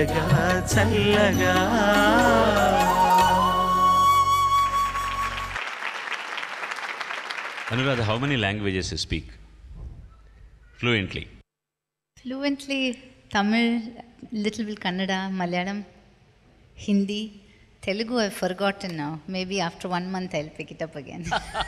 చల్లగా చల్లగా. Anuradha, how many languages you speak fluently? Fluently, Tamil, little bit Kannada, Malayalam, Hindi, Telugu I've forgotten now. Maybe after 1 month I'll pick it up again.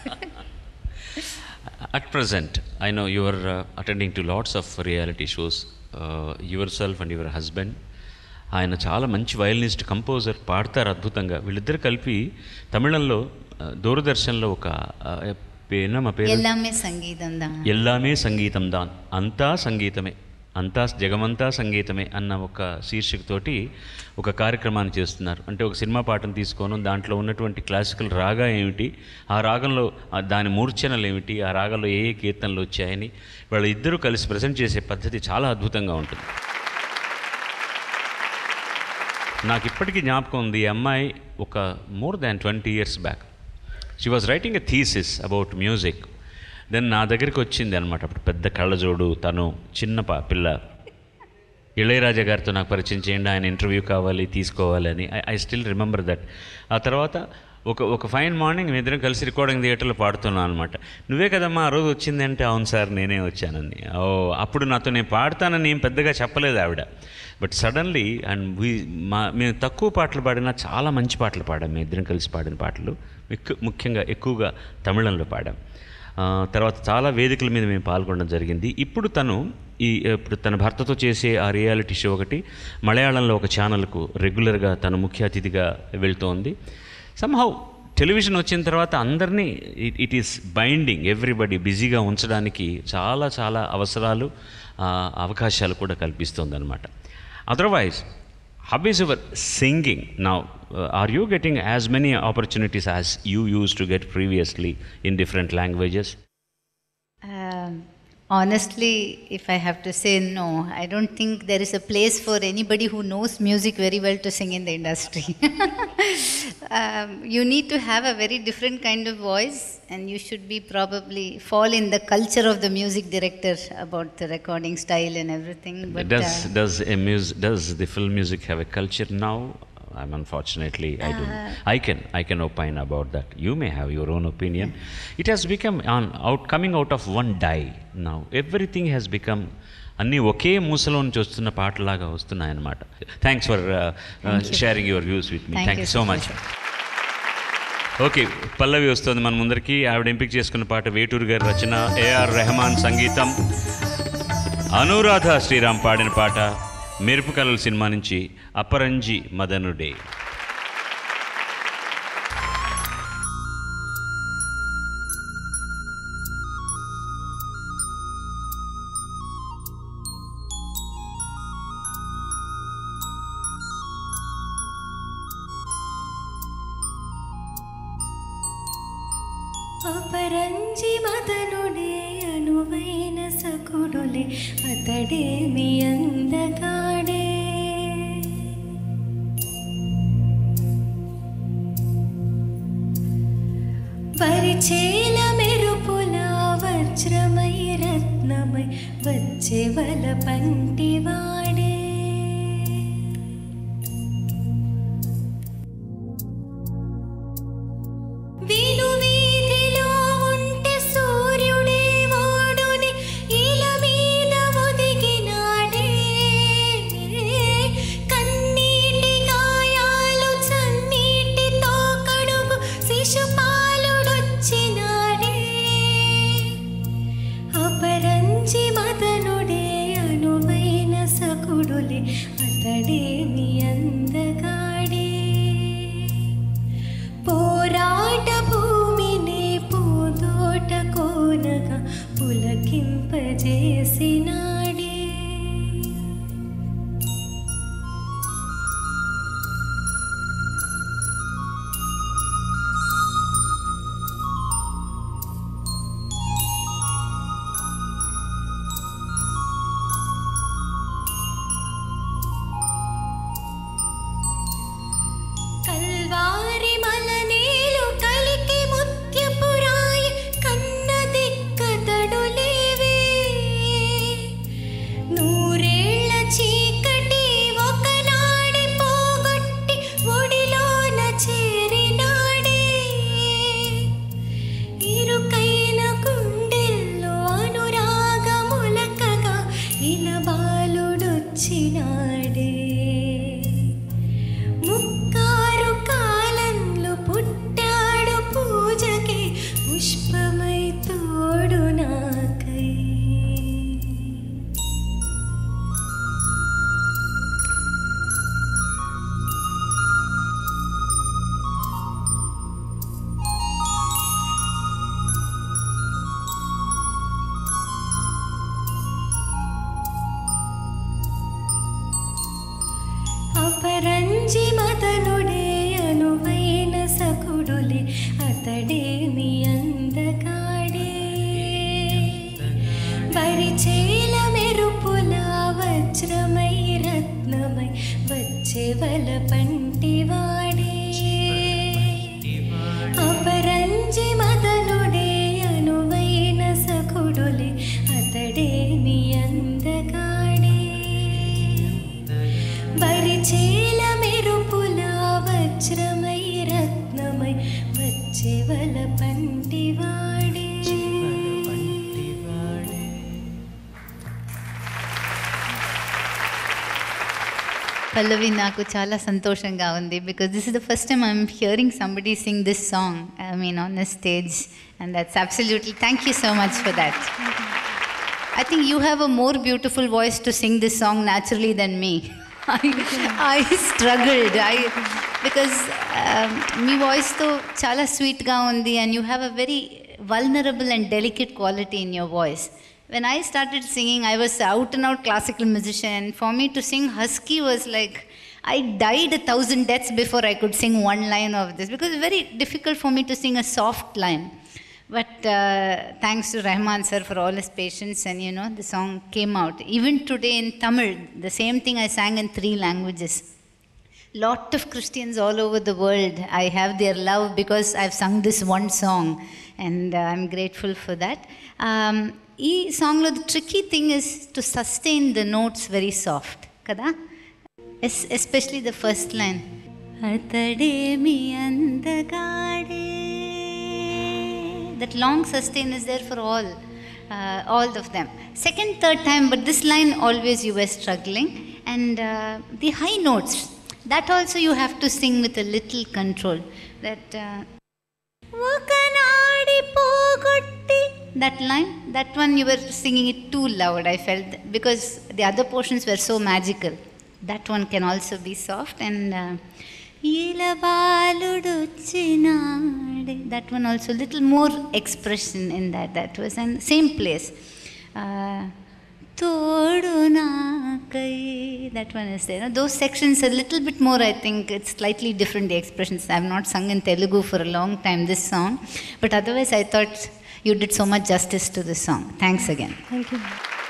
At present, I know you are attending to lots of reality shows. Yourself and your husband. ఆయన చాలా మంచి violinist, composer, పాడతారు అద్భుతంగా. వీళ్ళిద్దరు కలిపి తమిళంలో దూరదర్శన్లో ఒక ఎల్లామే సంగీతం దాన్, ఎల్లామే సంగీతం దాన్, అంతా సంగీతమే, అంతా జగమంతా సంగీతమే అన్న ఒక శీర్షికతోటి ఒక కార్యక్రమాన్ని చేస్తున్నారు. అంటే ఒక సినిమా పాటను తీసుకోవడం, దాంట్లో ఉన్నటువంటి క్లాసికల్ రాగా ఏమిటి, ఆ రాగంలో దాని మూర్ఛనలు ఏమిటి, ఆ రాగంలో ఏ ఏ కీర్తనలు వచ్చాయని వాళ్ళ ఇద్దరూ కలిసి ప్రజెంట్ చేసే పద్ధతి చాలా అద్భుతంగా ఉంటుంది. నాకు ఇప్పటికీ జ్ఞాపకం ఉంది, ఈ అమ్మాయి ఒక more than 20 years back she was writing a thesis about music. Then నా దగ్గరికి వచ్చింది అనమాట. అప్పుడు పెద్ద కళ్ళజోడు, తను చిన్న పిల్ల. ఇళయరాజా గారితో నాకు పరిచయం చేయండి, ఆయన ఇంటర్వ్యూ కావాలి, తీసుకోవాలి అని. I still remember that. ఆ తర్వాత ఒక ఫైన్ మార్నింగ్ మీ ఇద్దరం కలిసి రికార్డింగ్ థియేటర్లో పాడుతున్నాను అనమాట. నువ్వే కదమ్మా ఆ రోజు వచ్చిందంటే, అవును సార్ నేనే వచ్చానని. అప్పుడు నాతో నేను పాడతానని ఏం పెద్దగా చెప్పలేదు ఆవిడ. బట్ సడన్లీ అండ్ మేము తక్కువ పాటలు పాడినా చాలా మంచి పాటలు పాడాం. మేము ఇద్దరం కలిసి పాడిన పాటలు ముఖ్యంగా ఎక్కువగా తమిళంలో పాడాం. తర్వాత చాలా వేదికల మీద మేము పాల్గొనడం జరిగింది. ఇప్పుడు తన భర్తతో చేసే ఆ రియాలిటీ షో ఒకటి మలయాళంలో ఒక ఛానల్కు రెగ్యులర్గా తను ముఖ్య అతిథిగా వెళ్తోంది. సమ్హౌ టెలివిజన్ వచ్చిన తర్వాత అందరినీ ఇట్ ఈస్ బైండింగ్ ఎవ్రీబడి, బిజీగా ఉంచడానికి చాలా చాలా అవసరాలు, అవకాశాలు కూడా కల్పిస్తుంది అన్నమాట. Otherwise, how is your singing now? Are you getting as many opportunities as you used to get previously in different languages? Honestly, if I have to say no, I don't think there is a place for anybody who knows music very well to sing in the industry. You need to have a very different kind of voice, and you should be probably fall in the culture of the music director about the recording style and everything. But does the film music have a culture now? Unfortunately, I don't. I can opine about that. You may have your own opinion. It has become coming out of one die now. Everything has become అన్నీ ఒకే మూసలో నుంచి వస్తున్న పాటలాగా వస్తున్నాయన్నమాట. Thanks for sharing your views with me. Thank you so much. Okay, Pallavi వస్తుంది మన ముందరికి. ఆవిడ ఎంపిక చేసుకున్న పాట వేటూరు గారి రచన, ఏఆర్ రెహమాన్ సంగీతం, అనురాధ శ్రీరామ్ పాడిన పాట, మెరుపు కలల సినిమా నుంచి అపరంజి మదనుడే. అపరంజి మదనుడే అనువైన సకుడులే అతడేమి అందగాడే, పరిచేల మెరుపుల వజ్రమై రత్నమై వచ్చే వల పంటివాడే, అతడేమి అందగాడే, పోరాట భూమిని పూదోట కోనగా పులకింపజేసినాడే. వచ్చినాడే ముక్కారు కాలంలో పుట్టాడు పూజకి పుష్పమై తోడు నాకై అపరంజి మదనుడే అనువైన సకుడులే అతడే మీ అందగాడే పరిచేల మెరుపుల వజ్రమై రత్నమై వచ్చేవల పంటివాడే అపరంజి మదనుడే అనువైన సకుడులే అతడే మీ అందగాడే పరిచేల మెరుపుల వజ్రమై రత్నమై వచ్చేవల పంటివాడే పల్లవి నాకు చాలా సంతోషంగా ఉంది because this is the first time I'm hearing somebody sing this song I mean on the stage and that's absolutely thank you so much for that I think you have a more beautiful voice to sing this song naturally than me. I struggled. Because మీ వాయిస్తో చాలా స్వీట్గా ఉంది and you have a very vulnerable and delicate quality in your voice. When I started singing, I was out and out classical musician, and for me to sing husky was like, I died 1,000 deaths before I could sing one line of this, because it's very difficult for me to sing a soft line. But thanks to Rahman sir for all his patience, and you know, the song came out. Even today in Tamil, the same thing I sang in 3 languages. Lot of Christians all over the world, I have their love because I've sung this one song, and I'm grateful for that. Ee song lo the tricky thing is to sustain the notes very soft, kada? Especially the first line. Atade mi andagade. That long sustain is there for all of them. Second, third time, but this line always you were struggling. And the high notes, that also you have to sing with a little control. That that line, that one you were singing it too loud, I felt, because the other portions were so magical. That one can also be soft. And that one also little more expression in that was in same place. That one is there. Those sections a little bit more, I think it's slightly different, the expressions. I have not sung in Telugu for a long time this song, but otherwise I thought you did so much justice to this song. Thanks again. Thank you.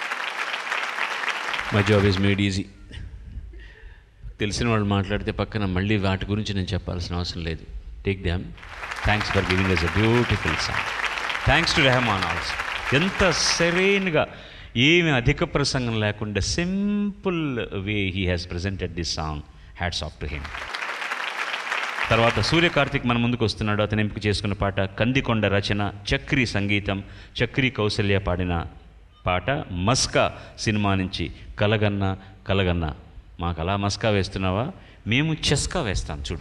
My job is made easy. తెలిసిన వాళ్ళు మాట్లాడితే పక్కన మళ్ళీ వాటి గురించి నేను చెప్పాల్సిన అవసరం లేదు. Take them. Thanks for giving us a beautiful song. Thanks to Rahman also. ఎంత సెరైన్గా, ఏమి అధిక ప్రసంగం లేకుండా simple way he has presented this song. Hats off to him. తర్వాత సూర్య కార్తిక్ మన ముందుకు వస్తున్నాడు. అతను ఎంపిక చేసుకున్న పాట కందికొండ రచన, చక్రి సంగీతం, చక్రి కౌసల్య పాడిన పాట మస్కా సినిమా నుంచి కలగన్న కలగన్న. మాకు అలా మస్కా వేస్తున్నావా, మేము చెస్కా వేస్తాం చూడు.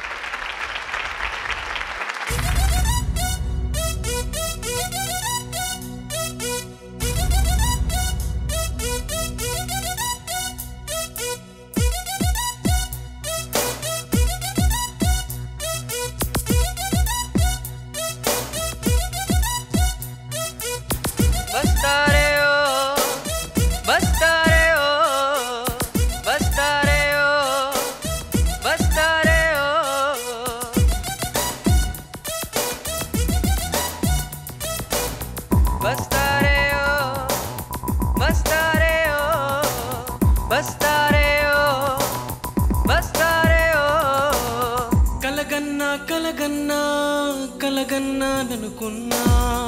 కలగన్నా కలగన్నా ననుకున్నా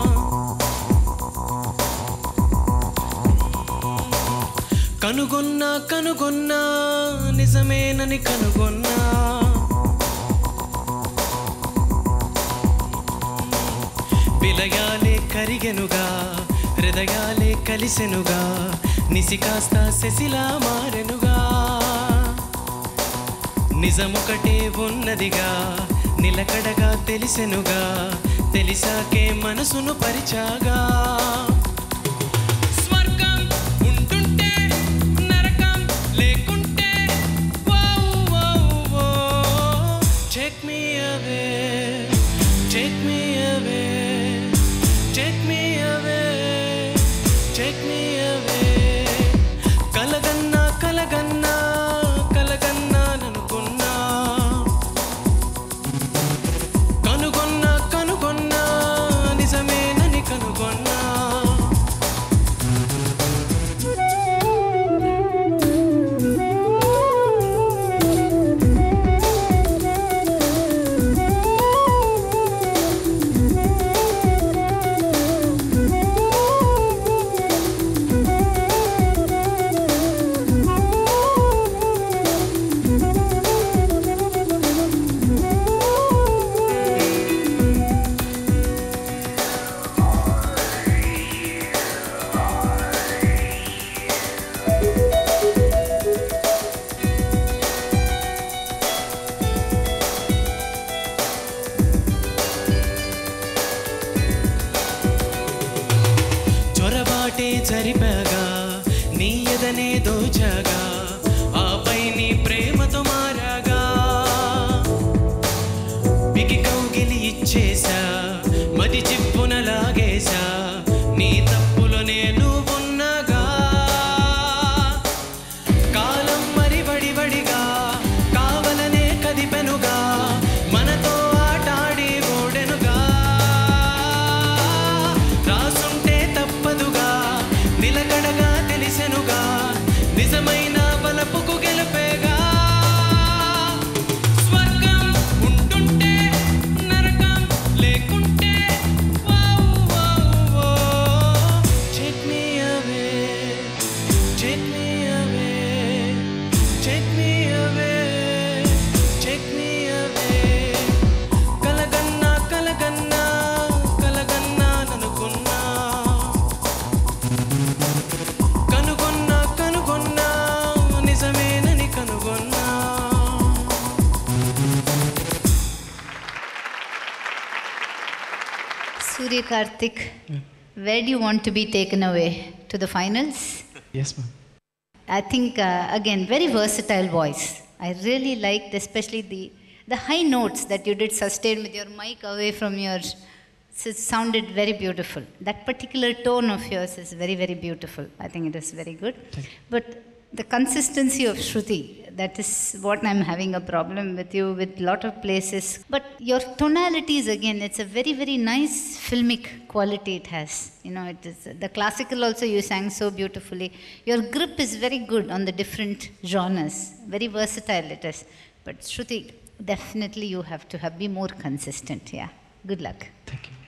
కనుగొన్నా కనుగొన్నా నిజమేనని కనుగొన్నా విలయాలే కరిగెనుగా హృదయాలే కలిసెనుగా నిసి కాస్త శశిలా మారెనుగా నిజమొకటే ఉన్నదిగా నిలకడగా తెలిసెనుగా తెలిసాకే మనసును పరిచాగా స్వర్గం ఉంటుంటే నరకం లేకుంటే take me away take me away take me away take me away కలగన్నా కలగన్నా కలగన్నా ననుకున్నా కనుగొన్నా కనుగొన్నా నిజమేనని కనుగొన్నా జరిపాగా నీ ఎదనే దోచాగా ఆపై నీ ప్రేమతో మారాగా బిగి కౌగిలి ఇచ్చేసా మది చిప్పున లాగేశా నీ తప్పులో నేను ఉన్నాగా కాలం మరి వడివడిగా కావలనే కదిపెనుగా మనతో ఆటాడి ఓడెనుగా రాసుంటే తప్పదుగా నిలకడగా తెలిసెనుగా నిజమైన బలపుకు గెలుపేగా స్వర్గం ఉంటుంటే నరకం లేకుంటే take me away take me away take me away take me away కలగన్నా కలగన్నా కలగన్నా ననుకున్నా కనుగొన్నా కనుగొన్నా నిజమేనని కనుగొన్నా Surya Karthik, where do you want to be taken away? To the finals? Yes, ma'am. I think, again, very versatile voice. I really liked especially the high notes that you did sustain with your mic away from your... It sounded very beautiful. That particular tone of yours is very, very beautiful. I think it is very good. But the consistency of Shruti, that is what I'm having a problem with you with lot of places. But your tonalities, again, it's a very, very nice filmic quality it has. You know, it is the classical also you sang so beautifully. Your grip is very good on the different genres. Very versatile it is. But Shruti, definitely you have to be more consistent. Yeah. Good luck. Thank you.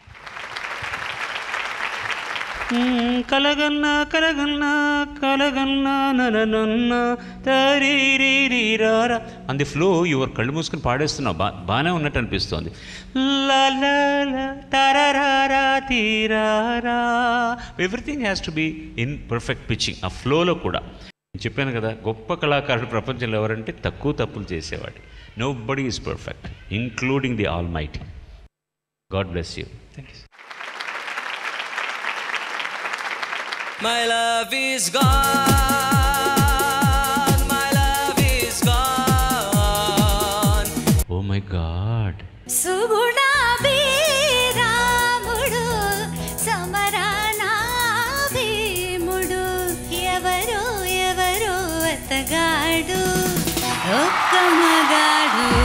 కలగన్నా కలగన్నా కలగన్నా నననన్న తరీరీరారా on the flow your కళ్ళు మూసుకుని పాడేస్తున్నావు బాగానే ఉన్నట్టు అనిపిస్తోంది లా లా లా తరరారా తీరారా everything has to be in perfect pitching ఆ ఫ్లోలో కూడా నేను చెప్పాను కదా గొప్ప కళాకారుడు ప్రపంచంలో ఎవరంటే తక్కువ తప్పులు చేసేవాడు nobody is perfect including the almighty God bless you Thank you. My love is gone, my love is gone. Oh my God. సుగుణాభిరాముడు సమరానా భీముడు ఎవరో ఎవరో అతగాడు ఒక్క మగాడు